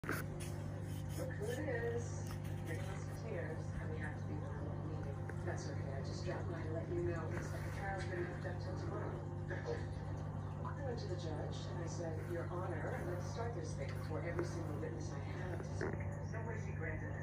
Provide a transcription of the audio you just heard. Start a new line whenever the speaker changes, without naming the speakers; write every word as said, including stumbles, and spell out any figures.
Look who it is. Three Musketeers, and we have to be one more meeting. That's okay, I just dropped by to let you know his trial's been moved up till tomorrow. I went to the judge and I said, Your Honor, I'd like to start this thing before every single witness I have to speak. No way she granted